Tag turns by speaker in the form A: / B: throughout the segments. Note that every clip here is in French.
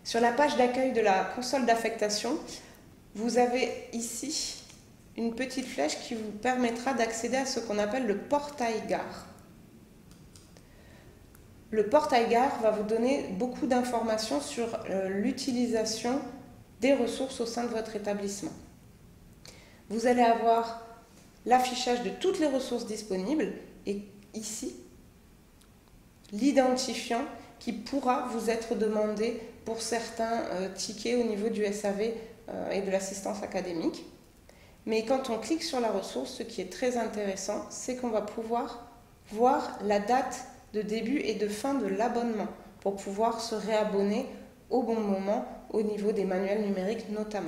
A: Sur la page d'accueil de la console d'affectation, vous avez ici une petite flèche qui vous permettra d'accéder à ce qu'on appelle le portail gare. Le portail gare va vous donner beaucoup d'informations sur l'utilisation des ressources au sein de votre établissement. Vous allez avoir l'affichage de toutes les ressources disponibles et ici, l'identifiant qui pourra vous être demandé pour certains tickets au niveau du SAV et de l'assistance académique. Mais quand on clique sur la ressource, ce qui est très intéressant, c'est qu'on va pouvoir voir la date de début et de fin de l'abonnement pour pouvoir se réabonner au bon moment au niveau des manuels numériques notamment.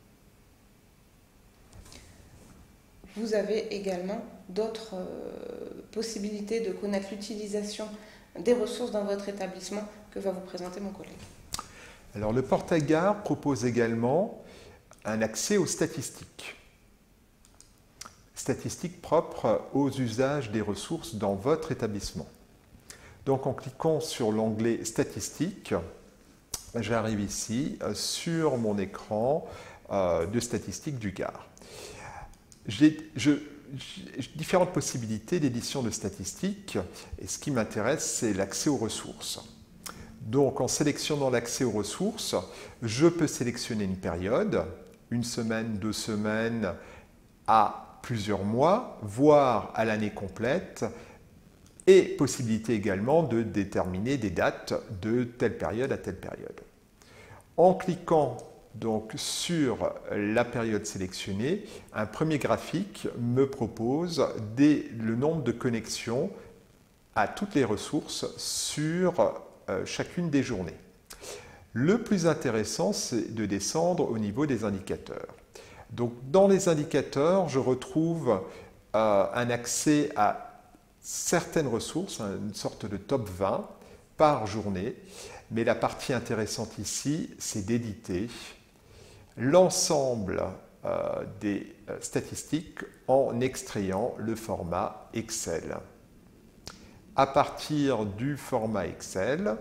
A: Vous avez également d'autres possibilités de connaître l'utilisation des ressources dans votre établissement que va vous présenter mon collègue.
B: Alors le portail gare propose également un accès aux statistiques. Statistiques propres aux usages des ressources dans votre établissement. Donc en cliquant sur l'onglet statistiques, j'arrive ici sur mon écran de statistiques du gare. J'ai différentes possibilités d'édition de statistiques et ce qui m'intéresse, c'est l'accès aux ressources. Donc en sélectionnant l'accès aux ressources, je peux sélectionner une période, une semaine, 2 semaines, à plusieurs mois, voire à l'année complète, et possibilité également de déterminer des dates de telle période à telle période. En cliquant donc sur la période sélectionnée, un premier graphique me propose le nombre de connexions à toutes les ressources sur chacune des journées. Le plus intéressant, c'est de descendre au niveau des indicateurs. Donc, dans les indicateurs, je retrouve un accès à certaines ressources, une sorte de top 20 par journée. Mais la partie intéressante ici, c'est d'éditer l'ensemble des statistiques en extrayant le format Excel. À partir du format Excel,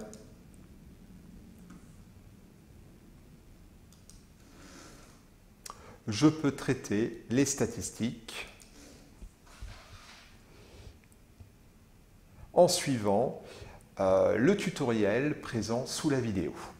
B: je peux traiter les statistiques en suivant le tutoriel présent sous la vidéo.